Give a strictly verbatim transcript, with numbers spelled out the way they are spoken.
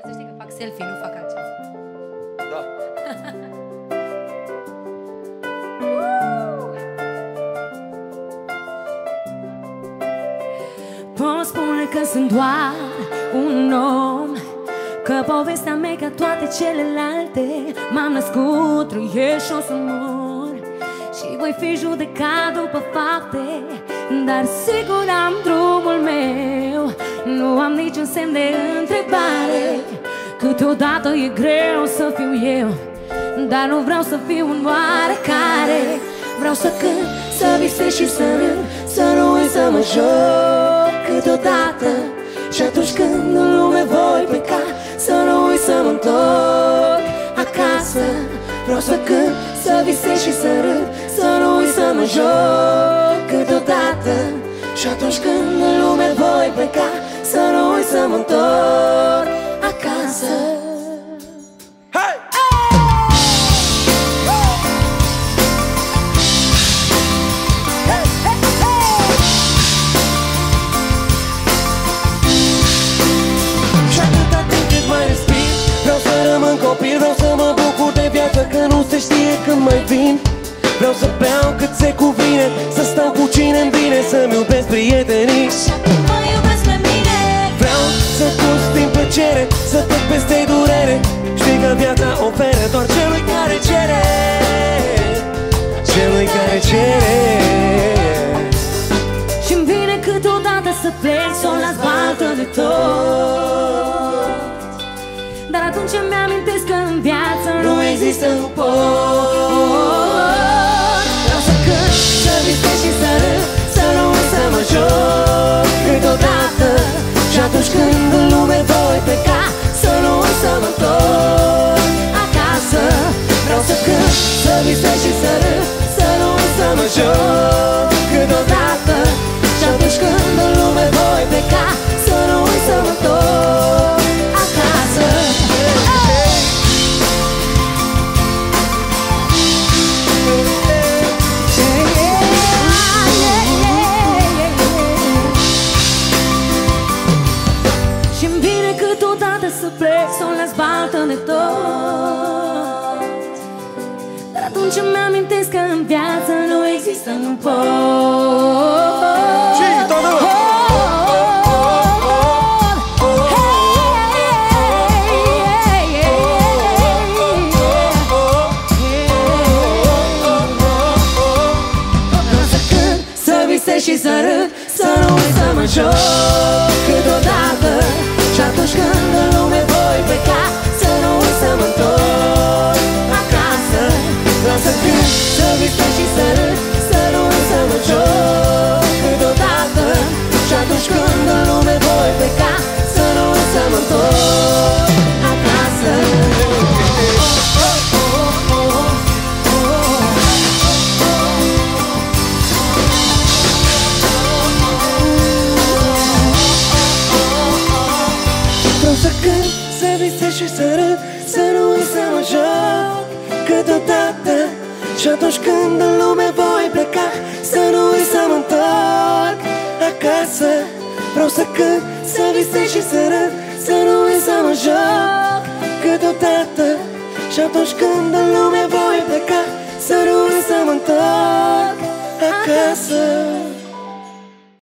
să știi că fac selfie, nu fac altceva. Da. Pot spune că sunt doar un om, că povestea mea ca toate celelalte. M-am născut, trăiesc și o să mor, și voi fi judecat după fapte, dar sigur am drumul meu. Nu am niciun semn de întrebare. Câteodată e greu să fiu eu, dar nu vreau să fiu un oarecare. Vreau să cânt, să visez și să râd, să nu uit să mă joc câteodată. Și atunci când în lume voi pleca, să nu uit să mă întorc acasă. Vreau să cânt, să visez și să râd, să nu uit să mă joc câteodată. Și atunci când în lume voi pleca, să nu uit să mă întorc acasă. Hai! Și atâta timp cât mai respir, vreau să rămân copil, vreau să mă bucur de viață, că nu se știe când mai vin. Vreau să beau cât se cuvine, să stau cu cine-mi vine, să-mi iubesc prietenii Și acum mă iubesc pe mine. Vreau să gust din plăcere, să trec peste durere. Știi că viața oferă doar celui care cere, celui care cere. Și-mi vine câteodată să plec, să o las baltă de tot, dar atunci îmi amintesc că în viață nu există un pot. Vreau să cânt, să visez și să râd, să nu uit să mă joc câteodată. Și atunci când în lume voi pleca, să nu uit să mă întorc acasă. Vreau să cânt, să visez și să râd, să nu uit să mă joc câteodată. Și atunci când în lume voi pleca, să nu uit să mă întorc acasă. Și-mi vine câteodată să plec, să o las baltă de tot, dar atunci îmi amintesc că în viață nu există un pot. Și toată lumea! Și să râd, să nu uit să mă joc câteodată. Și atunci când în lume voi pleca, să nu uit să mă întorc acasă. Vreau să cânt, să visez și să râd, să nu uit să mă joc câteodată. Și atunci când în lume voi pleca, să nu uit să mă întorc acasă. Să cânt, să visez și să râd, să nu uit să mă joc câteodată. Și atunci când în lume voi pleca, să nu uit să mă întorc acasă. Vreau să cânt, să visez și să râd, să nu uit să mă joc câteodată. Și atunci când în lume voi pleca, să nu uit să mă întorc acasă.